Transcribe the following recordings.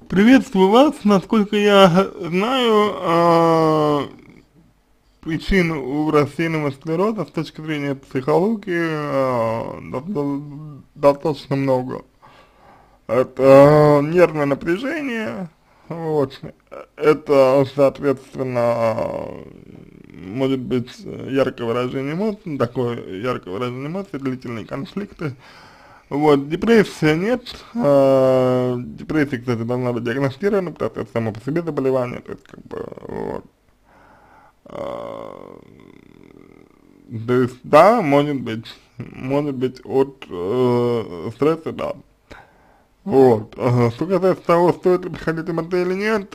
Приветствую вас. Насколько я знаю, причин у рассеянного склероза с точки зрения психологии достаточно много. Это нервное напряжение, вот, это, соответственно, может быть яркое выражение эмоций, такое яркое выражение эмоций, длительные конфликты. Вот, депрессия нет, депрессия, кстати, должна быть диагностирована, потому что это само по себе заболевание, то есть, как бы, вот, а, то есть, да, может быть от стресса, да. Вот, что касается того, стоит ли приходить МРТ или нет,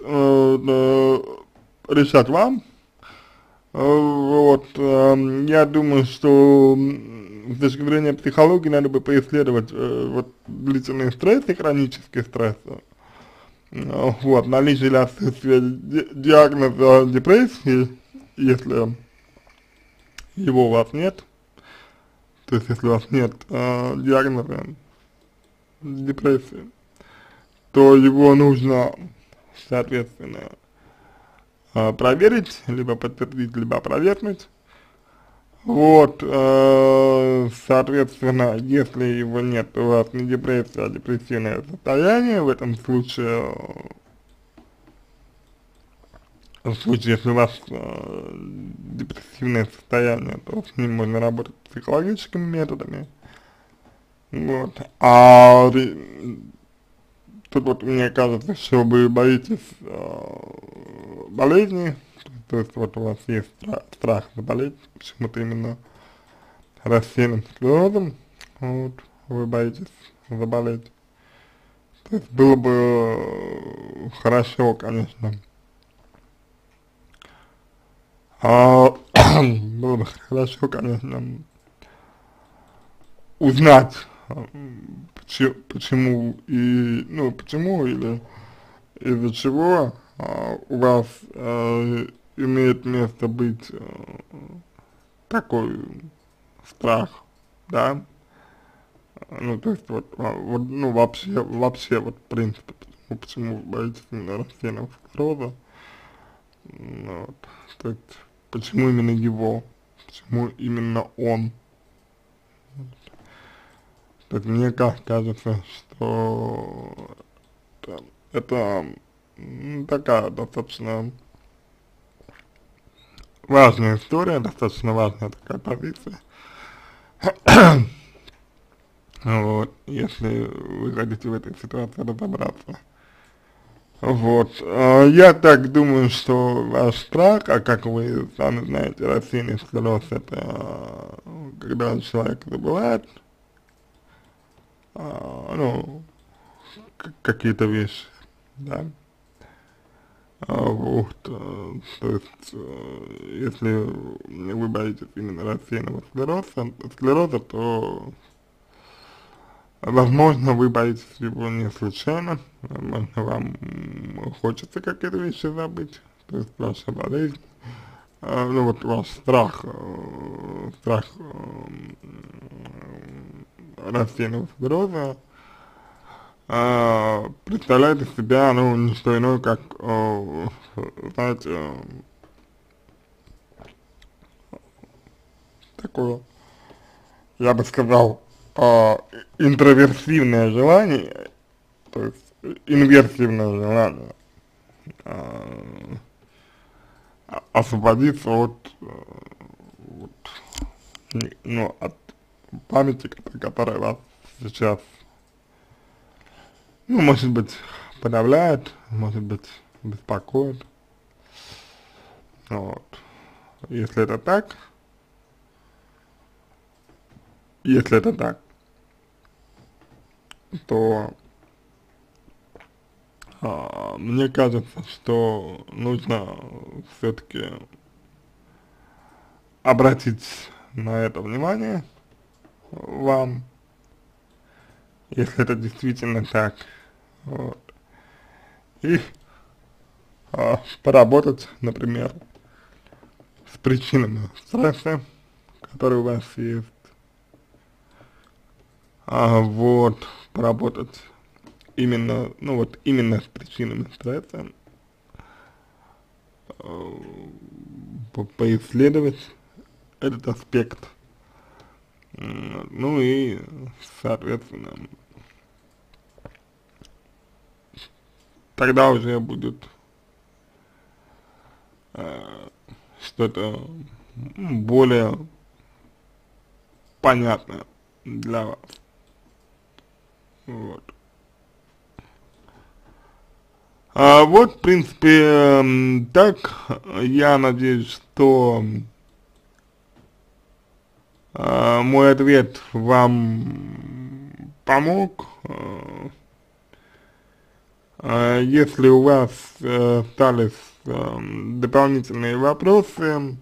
решать вам. Вот, я думаю, что с точки зрения психологии надо бы поисследовать вот длительные стрессы, хронические стрессы, вот, наличие или отсутствие диагноза депрессии, если его у вас нет, то есть если у вас нет диагноза депрессии, то его нужно, соответственно, проверить, либо подтвердить, либо опровергнуть. Вот, соответственно, если его нет, у вас не депрессия, а депрессивное состояние, в этом случае, если у вас депрессивное состояние, то с ним можно работать психологическими методами. Вот. Тут вот мне кажется, что вы боитесь болезни, то есть вот у вас есть страх заболеть почему-то именно рассеянным склерозом, вот, вы боитесь заболеть. То есть было бы хорошо, конечно, было бы хорошо, конечно, узнать, почему и, ну, почему или из-за чего у вас имеет место быть такой страх, да, ну, то есть вот ну, вообще, вот, в принципе, почему вы боитесь именно рассеянного склероза, вот, то есть, почему именно его, почему именно он, то есть, мне кажется, что это такая достаточно важная история, достаточно важная такая позиция. Вот, если вы хотите в этой ситуации разобраться. Вот, я так думаю, что ваш страх, а как вы сами знаете, рассеянный склероз, это когда человек забывает, ну, какие-то вещи, да, вот, то есть, если вы боитесь именно рассеянного склероза, то возможно, вы боитесь его не случайно, возможно, вам хочется какие-то вещи забыть, то есть ваша болезнь, ну вот ваш страх, рассеянного склероза, представляет из себя, ну, не что иное, как, знаете, такое, я бы сказал, интроверсивное желание, то есть инверсивное желание освободиться ну, от памяти, которая вас сейчас, ну, может быть, подавляет, может быть, беспокоит. Вот. Если это так, если это так, то мне кажется, что нужно все-таки обратить на это внимание вам, если это действительно так, вот, и поработать, например, с причинами стресса, которые у вас есть, вот, поработать именно, ну вот именно с причинами стресса, поисследовать этот аспект, ну и, соответственно, тогда уже будет что-то более понятное для вас, вот. Вот, в принципе, так, я надеюсь, что мой ответ вам помог. Если у вас остались дополнительные вопросы,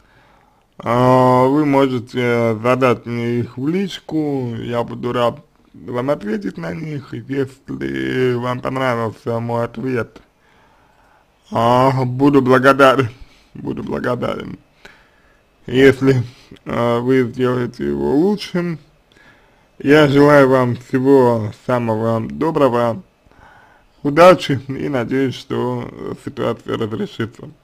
вы можете задать мне их в личку, я буду рад вам ответить на них. Если вам понравился мой ответ, буду благодарен, если вы сделаете его лучшим. Я желаю вам всего самого доброго, удачи и надеюсь, что ситуация разрешится.